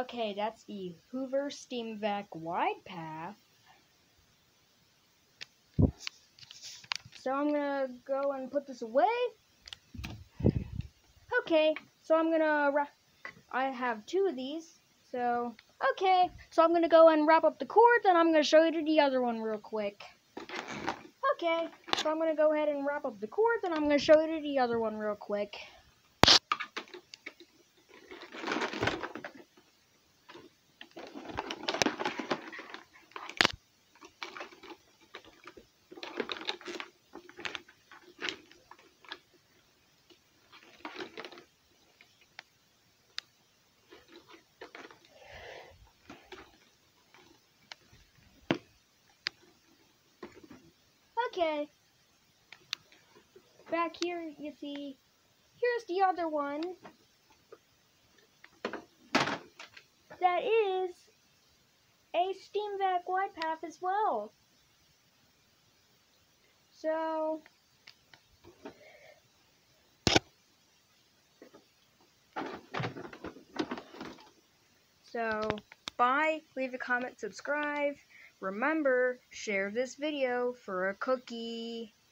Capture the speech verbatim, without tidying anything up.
Okay, that's the Hoover Steam Vac Wide Path. So I'm gonna go and put this away. Okay, so I'm gonna wrap. I have two of these. So okay, so I'm gonna go and wrap up the cords, and I'm gonna show you the other one real quick. Okay, so I'm gonna go ahead and wrap up the cords, and I'm gonna show you the other one real quick. Okay, back here you see, here's the other one. That is a Steam Vac Wide Path as well. So, so, bye, leave a comment, subscribe. Remember, share this video for a cookie.